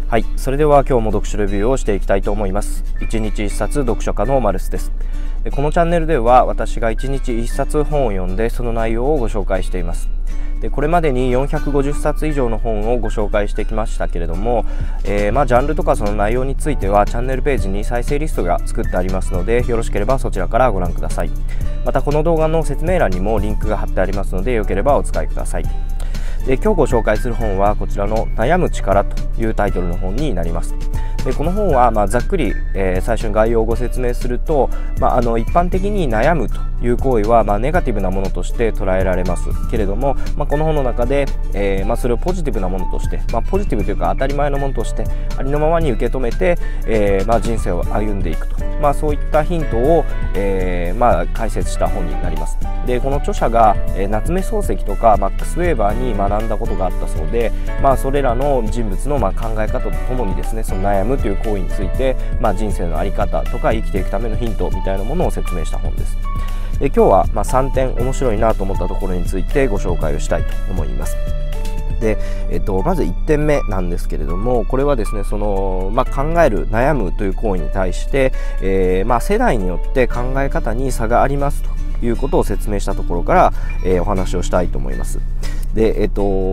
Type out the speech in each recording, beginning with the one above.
はい、それでは今日も読書レビューをしていきたいと思います。一日一冊読書家のマルスです。このチャンネルでは私が一日一冊本を読んでその内容をご紹介しています。でこれまでに450冊以上の本をご紹介してきましたけれども、ジャンルとかその内容についてはチャンネルページに再生リストが作ってありますので、よろしければそちらからご覧ください。またこの動画の説明欄にもリンクが貼ってありますので、よければお使いください。で今日ご紹介する本はこちらの悩む力というタイトルの本になります。でこの本はざっくり、最初に概要をご説明すると、一般的に悩むという行為はネガティブなものとして捉えられますけれども、この本の中で、それをポジティブなものとして、ポジティブというか当たり前のものとしてありのままに受け止めて、人生を歩んでいくと、そういったヒントを、解説した本になります。でこの著者が、夏目漱石とかマックス・ウェーバーに学んだことがあったそうで、それらの人物の考え方とともにですね、その悩むという行為について、人生の在り方とか生きていくためのヒントみたいなものを説明した本です。で今日は3点面白いなと思ったところについてご紹介をしたいと思います。でまず1点目なんですけれども、これはですね考える悩むという行為に対して、世代によって考え方に差がありますということを説明したところから、お話をしたいと思います。で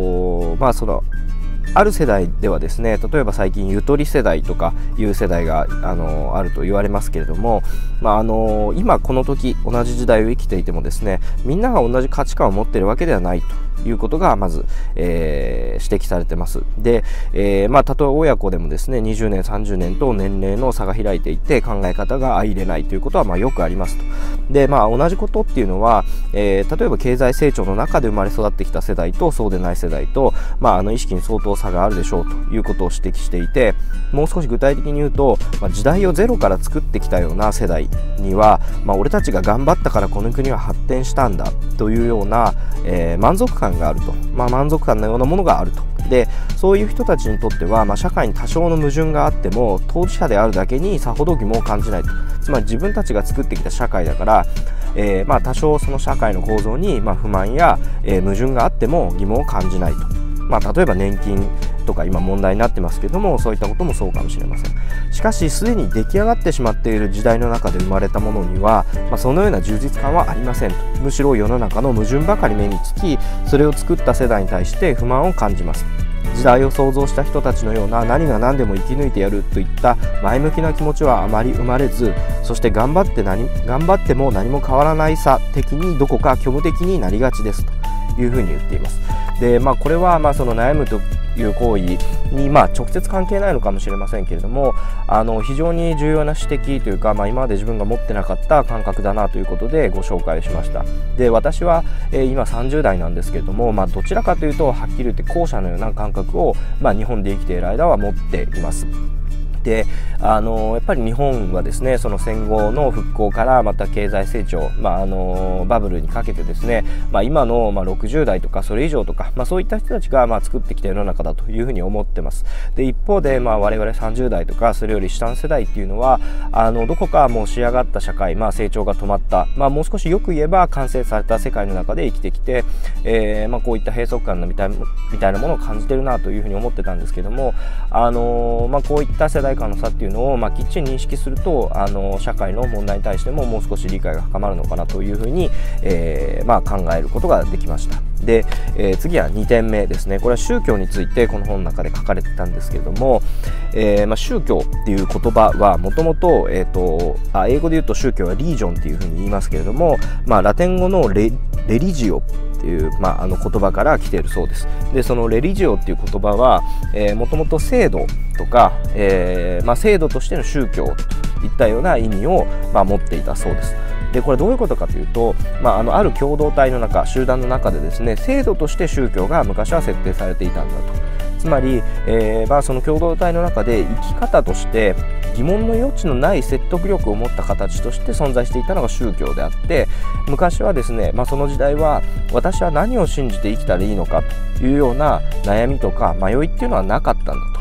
ある世代ではですね、例えば最近ゆとり世代とかいう世代があると言われますけれども、今この時同じ時代を生きていてもですね、みんなが同じ価値観を持っているわけではないということがまず、指摘されてます。で、たとえ親子でもですね20年30年と年齢の差が開いていて考え方が相入れないということはよくありますと。で同じことっていうのは、例えば経済成長の中で生まれ育ってきた世代とそうでない世代と、意識に相当差があるでしょうということを指摘していて、もう少し具体的に言うと、時代をゼロから作ってきたような世代には、俺たちが頑張ったからこの国は発展したんだというような、満足感があると、満足感のようなものがあると。でそういう人たちにとっては、社会に多少の矛盾があっても当事者であるだけにさほど疑問を感じないと。つまり自分たちが作ってきた社会だから、多少その社会の構造に不満や、矛盾があっても疑問を感じないと。例えば年金とか今問題になってますけども、そういったこともそうかもしれません。しかしすでに出来上がってしまっている時代の中で生まれたものには、そのような充実感はありませんと。むしろ世の中の矛盾ばかり目につき、それを作った世代に対して不満を感じます。時代を想像した人たちのような何が何でも生き抜いてやるといった前向きな気持ちはあまり生まれず、そして頑張っても何も変わらないさ的にどこか虚無的になりがちですというふうに言っています。でこれはその悩むという行為に直接関係ないのかもしれませんけれども、非常に重要な指摘というか、今まで自分が持ってなかった感覚だなということでご紹介しました。で私は、今30代なんですけれども、どちらかというとはっきり言って後者のような感覚を、日本で生きている間は持っています。でやっぱり日本はですね、その戦後の復興からまた経済成長、バブルにかけてですね、今の60代とかそれ以上とか、そういった人たちが作ってきた世の中だというふうに思ってます。で一方で、我々30代とかそれより下の世代っていうのはどこかもう仕上がった社会、成長が止まった、もう少しよく言えば完成された世界の中で生きてきて、こういった閉塞感みたいなものを感じてるなというふうに思ってたんですけども、こういった世代間の差っていうのをきっちり認識すると、社会の問題に対してももう少し理解が深まるのかなというふうに、考えることができました。で、次は2点目ですね。これは宗教についてこの本の中で書かれてたんですけれども、宗教っていう言葉はもともと英語で言うと宗教はリージョンっていうふうに言いますけれども、ラテン語のレリジオっていう、言葉から来ているそうです。でそのレリジオっていう言葉はもともと制度とか、制度としての宗教といったような意味を、持っていたそうです。でこれどういうことかというと、ある共同体の中、集団の中でですね、制度として宗教が昔は設定されていたんだと。つまり、その共同体の中で生き方として疑問の余地のない説得力を持った形として存在していたのが宗教であって、昔はですね、その時代は私は何を信じて生きたらいいのかというような悩みとか迷いっていうのはなかったんだと。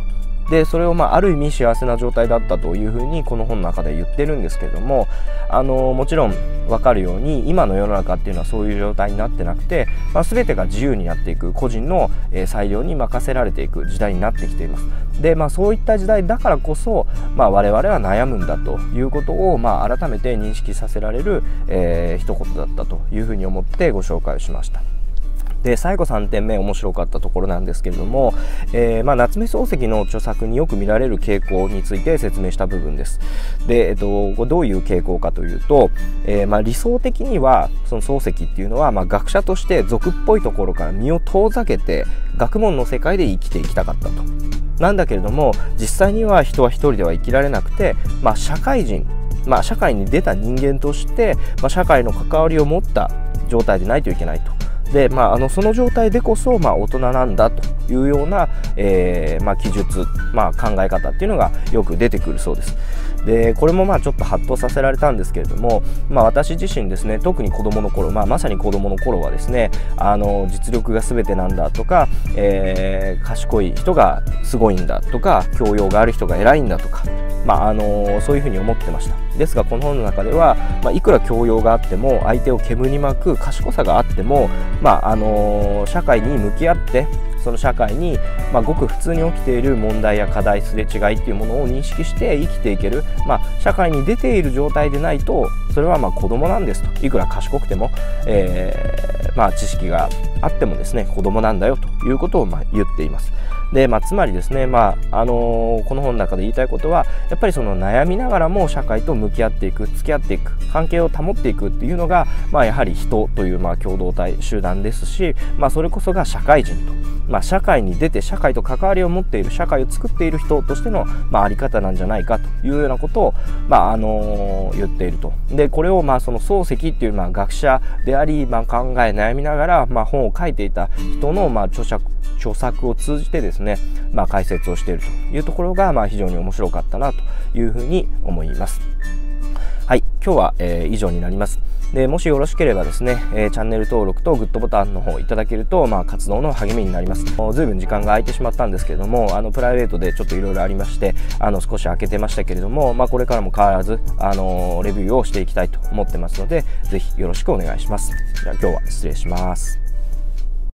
でそれをある意味幸せな状態だったというふうにこの本の中で言ってるんですけれども、もちろん分かるように今の世の中っていうのはそういう状態になってなくて、全てが自由になっていく、個人の裁量に任せられていく時代になってきています。でそういった時代だからこそ、我々は悩むんだということを、改めて認識させられる、一言だったというふうに思ってご紹介をしました。で最後3点目面白かったところなんですけれども、夏目漱石の著作によく見られる傾向について説明した部分です。で、どういう傾向かというと、理想的にはその漱石っていうのは、学者として俗っぽいところから身を遠ざけて学問の世界で生きていきたかったと。なんだけれども実際には人は一人では生きられなくて、社会人、社会に出た人間として、社会の関わりを持った状態でないといけないと。でその状態でこそ、大人なんだというような、記述、考え方っていうのがよく出てくるそうです。でこれもちょっとハッとさせられたんですけれども、私自身ですね、特に子どもの頃、まさに子どもの頃はですね、実力が全てなんだとか、賢い人がすごいんだとか、教養がある人が偉いんだとか、そういうふうに思ってました。ですがこの本の中では、いくら教養があっても相手を煙に巻く賢さがあっても、社会に向き合ってその社会に、ごく普通に起きている問題や課題、すれ違いっていうものを認識して生きていける、社会に出ている状態でないとそれは子供なんですと。いくら賢くても、知識があってもですね子供なんだよということを言っています。でつまりですね、この本の中で言いたいことはやっぱりその悩みながらも社会と向き合っていく、付き合っていく、関係を保っていくっていうのが、やはり人という共同体集団ですし、それこそが社会人と、社会に出て社会と関わりを持っている、社会を作っている人としての、あり方なんじゃないかというようなことを、言っていると。でこれをその漱石っていう学者であり、考え悩みながら、本を書いていた人の著作を通じてですね、解説をしているというところが、非常に面白かったなというふうに思います。はい、今日は、以上になります。でもしよろしければですね、チャンネル登録とグッドボタンの方いただけると、活動の励みになります。ずいぶん時間が空いてしまったんですけれども、プライベートでちょっといろいろありまして、少し空けてましたけれども、これからも変わらず、レビューをしていきたいと思ってますので、ぜひよろしくお願いします。じゃあ今日は失礼します。